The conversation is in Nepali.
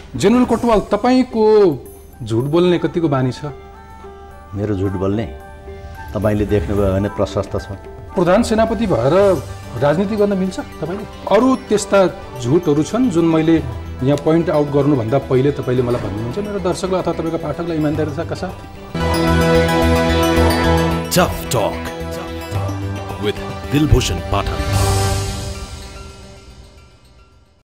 जनरल कोटवाल, तपाईको झुट बोल्ने कतिको बानी छ? मेरो झुट बोल्ने तपाईले देख्नुभयो भने प्रशस्त छ। प्रधान सेनापति भएर राजनीति गर्न मिल्छ तपाईले? अरू त्यस्ता झुटहरू छन् जुन मैले यहाँ पोइन्ट आउट गर्नुभन्दा पहिले तपाईले मलाई भन्नुहुन्छ मेरो दर्शकलाई अथवा तपाईको पाठकलाई इमानदारीका साथ? Tough talk with Dilbhushan Pathak.